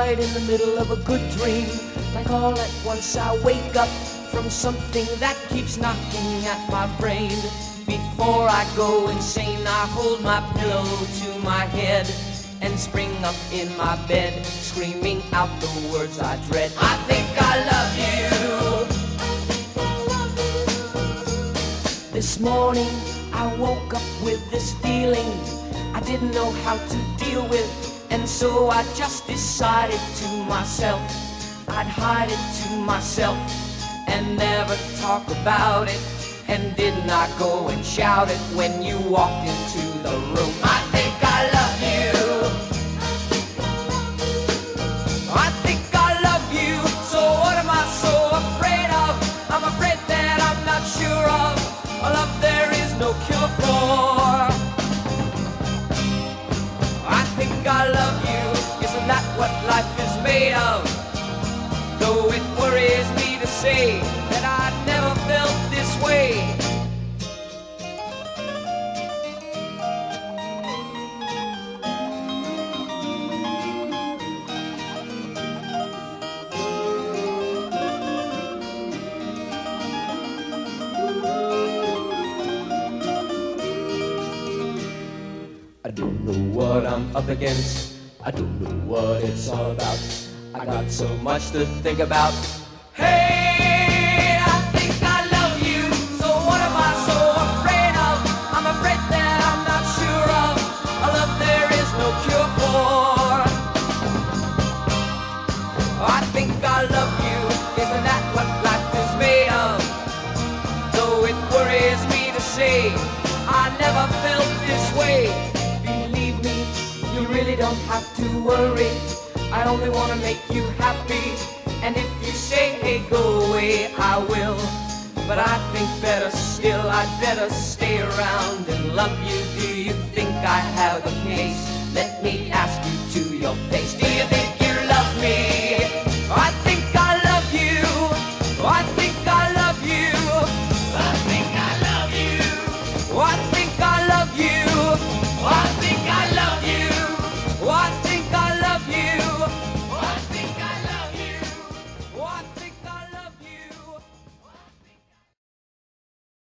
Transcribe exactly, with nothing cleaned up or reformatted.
night in the middle of a good dream, like all at once I wake up from something that keeps knocking at my brain. Before I go insane, I hold my pillow to my head and spring up in my bed, screaming out the words I dread. I think I love you. This morning I woke up with this feeling I didn't know how to deal with, and so I just decided to myself I'd hide it to myself and never talk about it, and did not go and shout it when you walked into the room. I think I love you. I think I love you. So what am I so afraid of? I'm afraid that I'm not sure of a love there is no cure for. I think I love you. Isn't that what life is made of? Though it worries me to say that I never felt this way. I don't know what I'm up against, I don't know what it's all about. I got so much to think about. Hey, I think I love you. So what am I so afraid of? I'm afraid that I'm not sure of a love there is no cure for. I think I love you. Isn't that what life is made of? Though it worries me to say I never felt this way. Believe me, you really don't have to worry. I only want to make you happy, and if you say, hey, go away, I will. But I think better still, I'd better stay around and love you. Do you think I have a case?